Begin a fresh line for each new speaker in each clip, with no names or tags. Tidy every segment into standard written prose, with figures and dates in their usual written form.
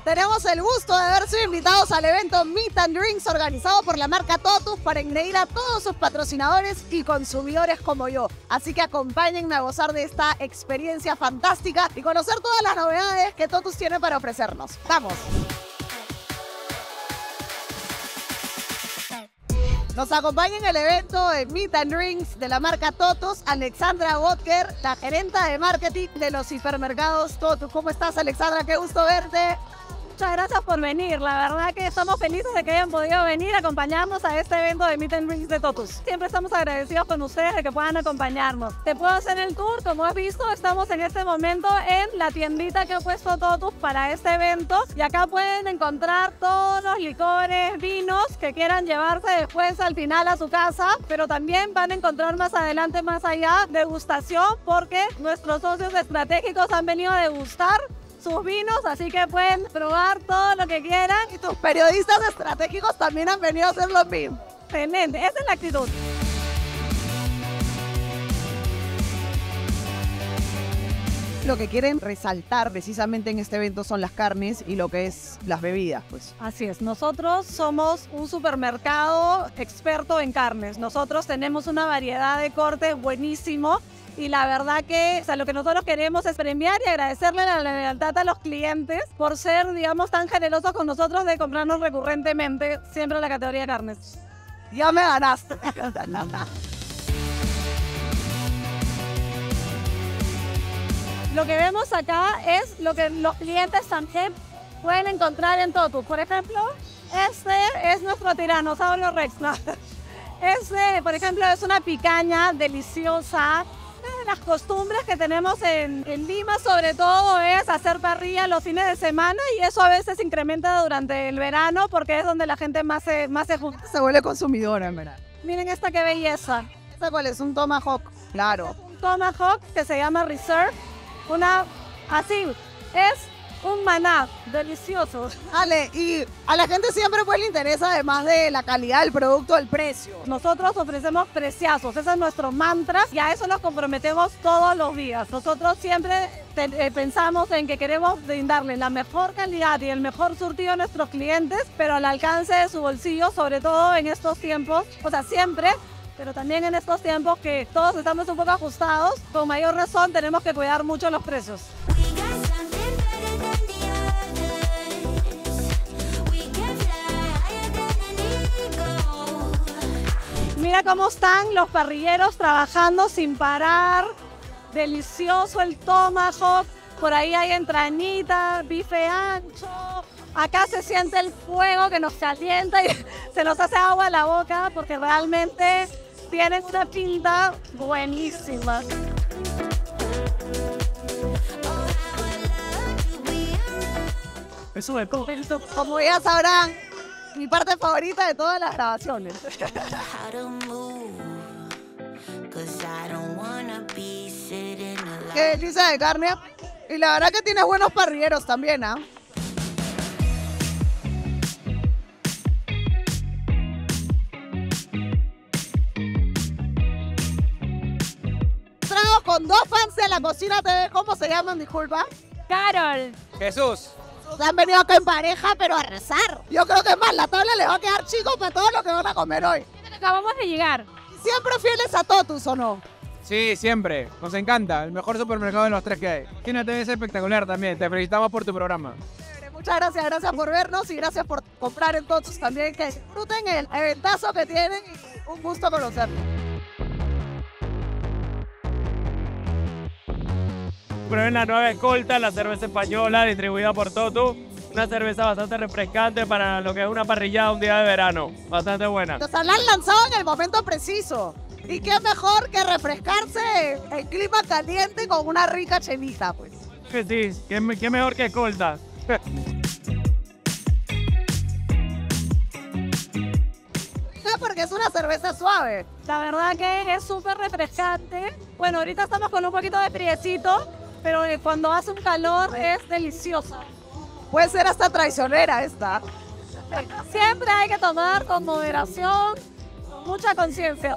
Tenemos el gusto de haber sido invitados al evento Meet and Drinks organizado por la marca Totus para engreír a todos sus patrocinadores y consumidores como yo. Así que acompáñenme a gozar de esta experiencia fantástica y conocer todas las novedades que Totus tiene para ofrecernos. ¡Vamos! Nos acompaña en el evento de Meet and Drinks de la marca Totus, Alexandra Botker, la gerenta de marketing de los hipermercados Totus. ¿Cómo estás, Alexandra? Qué gusto verte.
Muchas gracias por venir. La verdad que estamos felices de que hayan podido venir a acompañarnos a este evento de Meet and Drinks de Totus. Siempre estamos agradecidos con ustedes de que puedan acompañarnos. Te puedo hacer el tour. Como has visto, estamos en este momento en la tiendita que ha puesto Totus para este evento. Y acá pueden encontrar todos los licores, vinos que quieran llevarse después al final a su casa. Pero también van a encontrar más adelante, más allá, degustación, porque nuestros socios estratégicos han venido a degustar sus vinos, así que pueden probar todo lo que quieran.
Y tus periodistas estratégicos también han venido a hacer lo mismo.
Excelente, esa es la actitud.
Lo que quieren resaltar precisamente en este evento son las carnes y lo que es las bebidas, pues.
Así es, nosotros somos un supermercado experto en carnes. Nosotros tenemos una variedad de cortes buenísimo. Y la verdad que lo que nosotros queremos es premiar y agradecerle la lealtad a los clientes por ser, digamos, tan generosos con nosotros de comprarnos recurrentemente siempre en la categoría de carnes.
Ya me ganaste.
Lo que vemos acá es lo que los clientes también pueden encontrar en Totus. Por ejemplo, este es nuestro tiranosaurio Rex. Este, por ejemplo, es una picaña deliciosa. Una de las costumbres que tenemos en Lima, sobre todo, es hacer parrilla los fines de semana, y eso a veces incrementa durante el verano porque es donde la gente más se junta.
Se vuelve consumidora, en verdad.
Miren esta qué belleza.
¿Esta cuál es? Un tomahawk. Claro.
Un tomahawk que se llama Reserve. Así, es un maná delicioso.
Ale, y a la gente siempre pues le interesa, además de la calidad del producto, el precio.
Nosotros ofrecemos preciazos, ese es nuestro mantra y a eso nos comprometemos todos los días. Nosotros siempre pensamos en que queremos brindarle la mejor calidad y el mejor surtido a nuestros clientes, pero al alcance de su bolsillo, sobre todo en estos tiempos, o sea, siempre, pero también en estos tiempos que todos estamos un poco ajustados, con mayor razón tenemos que cuidar mucho los precios. Mira cómo están los parrilleros trabajando sin parar. Delicioso el tomahawk. Por ahí hay entrañita, bife ancho. Acá se siente el fuego que nos calienta y se nos hace agua a la boca porque realmente tienen una pinta buenísima.
Eso es como ya sabrán, mi parte favorita de todas las grabaciones. Qué delicia de carne. Y la verdad que tiene buenos parrilleros también, ¿ah? Trago con dos fans de La Cocina TV. ¿Cómo se llaman? Disculpa.
Carol.
Jesús.
Han venido acá en pareja, pero a rezar. Yo creo que más, la tabla le va a quedar chico para todo lo que van a comer hoy.
Acabamos de llegar.
¿Siempre fieles a Totus o no?
Sí, siempre. Nos encanta. El mejor supermercado de los tres que hay. China TV es espectacular también. Te felicitamos por tu programa.
Muchas gracias por vernos y gracias por comprar en Totus también. Que disfruten el eventazo que tienen y un gusto conocerlos.
Prueben la nueva Escolta, la cerveza española distribuida por Totus. Una cerveza bastante refrescante para lo que es una parrillada un día de verano. Bastante buena.
Nos la han lanzado en el momento preciso. Y qué mejor que refrescarse en clima caliente con una rica chelita, pues.
Que sí, qué mejor que Escolta.
Porque es una cerveza suave.
La verdad que es súper refrescante. Bueno, ahorita estamos con un poquito de friecito, pero cuando hace un calor es deliciosa.
Puede ser hasta traicionera esta.
Siempre hay que tomar con moderación, con mucha conciencia.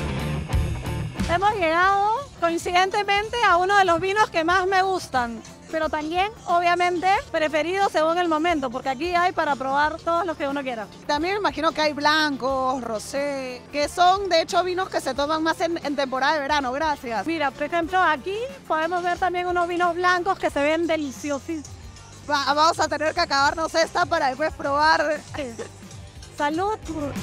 Hemos llegado coincidentemente a uno de los vinos que más me gustan. pero también, obviamente, preferido según el momento, porque aquí hay para probar todos los que uno quiera.
También me imagino que hay blancos, rosé, que son de hecho vinos que se toman más en temporada de verano. Gracias.
Mira, por ejemplo, aquí podemos ver también unos vinos blancos que se ven deliciosos.
Vamos a tener que acabarnos esta para después probar.
Salud.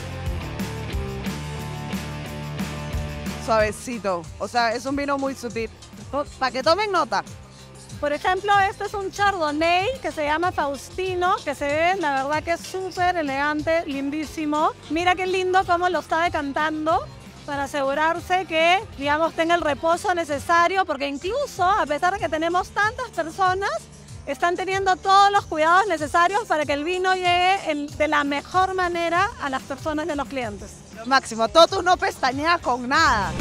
Suavecito, o sea, es un vino muy sutil. Para que tomen nota.
Por ejemplo, este es un Chardonnay que se llama Faustino, que se ve, la verdad que es súper elegante, lindísimo. Mira qué lindo cómo lo está decantando para asegurarse que, digamos, tenga el reposo necesario, porque incluso, a pesar de que tenemos tantas personas, están teniendo todos los cuidados necesarios para que el vino llegue de la mejor manera a las personas de los clientes.
Lo máximo, Totus no pestañea con nada.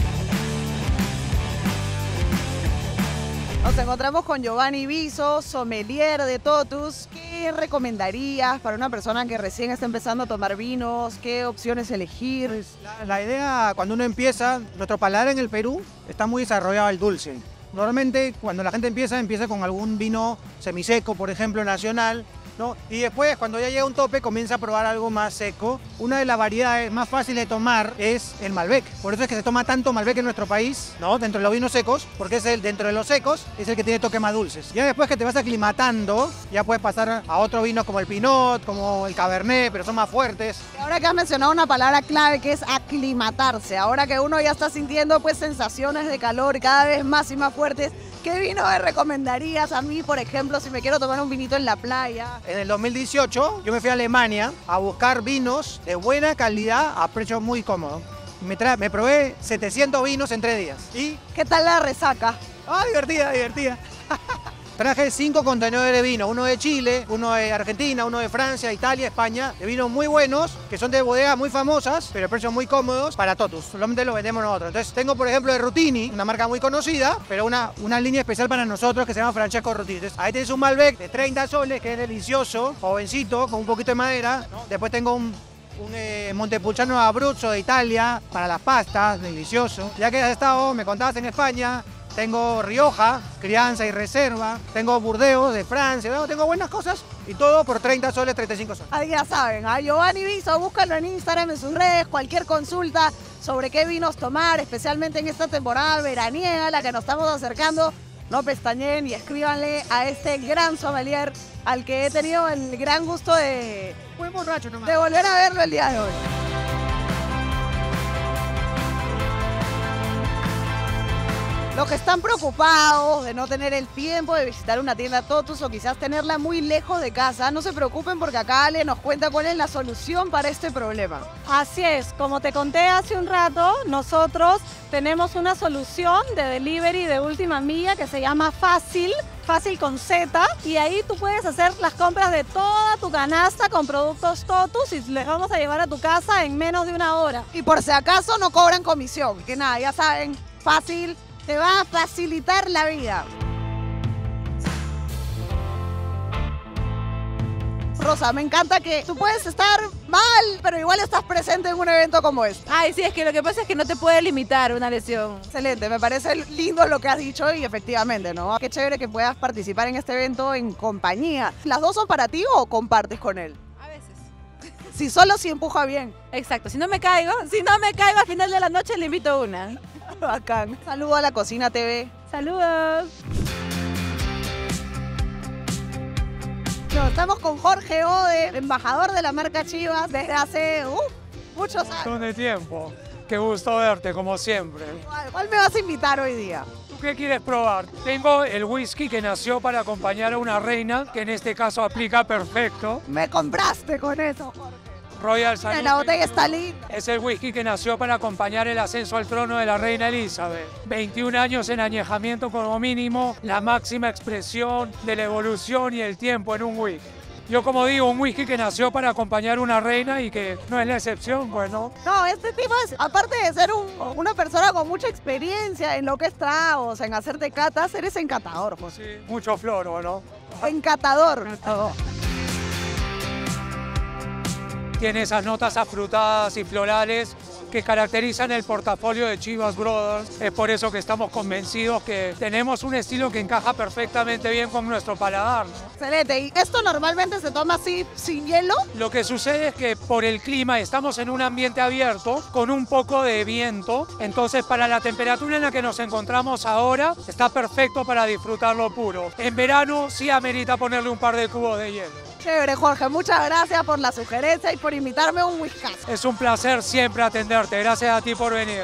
Nos encontramos con Giovanni Viso, sommelier de Totus. ¿Qué recomendarías para una persona que recién está empezando a tomar vinos? ¿Qué opciones elegir?
La idea, cuando uno empieza, nuestro paladar en el Perú está muy desarrollado al dulce. Normalmente, cuando la gente empieza con algún vino semiseco, por ejemplo, nacional, ¿no? Y después, cuando ya llega a un tope, comienza a probar algo más seco. Una de las variedades más fáciles de tomar es el Malbec. Por eso es que se toma tanto Malbec en nuestro país, ¿no? Dentro de los vinos secos, porque es dentro de los secos, es el que tiene toques más dulces. Ya después que te vas aclimatando, ya puedes pasar a otros vinos como el Pinot, como el Cabernet, pero son más fuertes.
Ahora que has mencionado una palabra clave que es aclimatarse, ahora que uno ya está sintiendo pues sensaciones de calor cada vez más y más fuertes, ¿qué vino me recomendarías a mí, por ejemplo, si me quiero tomar un vinito en la playa?
En el 2018 yo me fui a Alemania a buscar vinos de buena calidad a precio muy cómodo. Me probé 700 vinos en 3 días. ¿Y
¿Qué tal la resaca?
divertida, divertida. Traje 5 contenedores de vino, uno de Chile, uno de Argentina, uno de Francia, Italia, España, de vinos muy buenos, que son de bodegas muy famosas, pero a precios muy cómodos para Totus. Solamente los vendemos nosotros. Entonces tengo, por ejemplo, de Rutini, una marca muy conocida, pero una línea especial para nosotros que se llama Francesco Rutini. Entonces, ahí tienes un Malbec de 30 soles, que es delicioso, jovencito, con un poquito de madera, ¿no? Después tengo un Montepulciano Abruzzo de Italia, para las pastas, delicioso. Ya que has estado, me contabas en España, tengo Rioja, crianza y reserva, tengo Burdeos de Francia, ¿no? Tengo buenas cosas y todo por 30 soles, 35 soles.
Ahí ya saben, a Giovanni Viso, búscalo en Instagram, en sus redes, cualquier consulta sobre qué vinos tomar, especialmente en esta temporada veraniega a la que nos estamos acercando. No pestañeen y escríbanle a este gran sommelier al que he tenido el gran gusto de volver a verlo el día de hoy. Los que están preocupados de no tener el tiempo de visitar una tienda Totus o quizás tenerla muy lejos de casa, no se preocupen porque acá Ale nos cuenta cuál es la solución para este problema.
Así es, como te conté hace un rato, nosotros tenemos una solución de delivery de última milla que se llama Fácil con Z, y ahí tú puedes hacer las compras de toda tu canasta con productos Totus y les vamos a llevar a tu casa en menos de 1 hora.
Y por si acaso no cobran comisión, que nada, ya saben, Fácil te va a facilitar la vida. Rosa, me encanta que tú puedes estar mal, pero igual estás presente en un evento como este.
Ay, sí, es que lo que pasa es que no te puede limitar una lesión.
Excelente, me parece lindo lo que has dicho y efectivamente, ¿no? Qué chévere que puedas participar en este evento en compañía. ¿Las dos son para ti o compartes con él?
A veces.
Si solo si empuja bien.
Exacto, si no me caigo al final de la noche le invito una.
Bacán. Saludo a La Cocina TV.
¡Saludos!
No, estamos con Jorge Ode, embajador de la marca Chivas desde hace muchos
Un
años.
montón de tiempo. Qué gusto verte, como siempre.
¿Cuál me vas a invitar hoy día?
¿Tú qué quieres probar? Tengo el whisky que nació para acompañar a una reina, que en este caso aplica perfecto.
Me compraste con eso, Jorge.
Royal Salud.
La botella está linda.
Es el whisky que nació para acompañar el ascenso al trono de la reina Elizabeth. 21 años en añejamiento como mínimo, la máxima expresión de la evolución y el tiempo en un whisky. Yo como digo, un whisky que nació para acompañar una reina y que no es la excepción, pues no.
No, este tipo es, aparte de ser una persona con mucha experiencia en lo que es tragos, en hacerte catas, eres encatador, José.
Sí, mucho floro, ¿no?
Encatador.
Tiene esas notas afrutadas y florales que caracterizan el portafolio de Chivas Brothers. Es por eso que estamos convencidos que tenemos un estilo que encaja perfectamente bien con nuestro paladar, ¿no?
Excelente. ¿Y esto normalmente se toma así, sin hielo?
Lo que sucede es que por el clima estamos en un ambiente abierto con un poco de viento, entonces para la temperatura en la que nos encontramos ahora está perfecto para disfrutarlo puro. En verano sí amerita ponerle un par de cubos de hielo.
Chévere, Jorge. Muchas gracias por la sugerencia y por invitarme a un whiskazo.
Es un placer siempre atenderte. Gracias a ti por venir.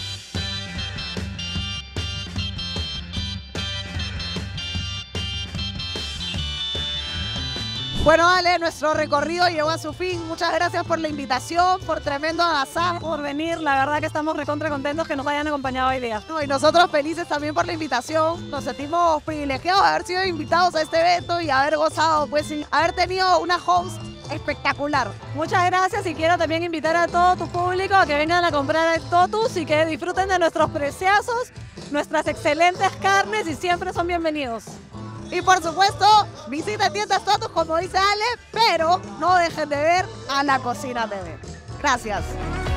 Bueno, Ale, nuestro recorrido llegó a su fin. Muchas gracias por la invitación, por tremendo agasajo.
Por venir, la verdad que estamos recontra contentos que nos hayan acompañado hoy día.
No, y nosotros felices también por la invitación. Nos sentimos privilegiados de haber sido invitados a este evento y haber gozado, pues, sin haber tenido una host espectacular.
Muchas gracias y quiero también invitar a todo tu público a que vengan a comprar el Totus y que disfruten de nuestros preciazos, nuestras excelentes carnes y siempre son bienvenidos.
Y por supuesto, visiten tiendas Totus, como dice Ale, pero no dejen de ver a La Cocina TV. Gracias.